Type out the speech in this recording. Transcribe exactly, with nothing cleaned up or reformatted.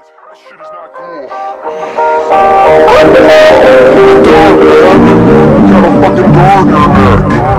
This shit is not cool. Got a fucking dog in there.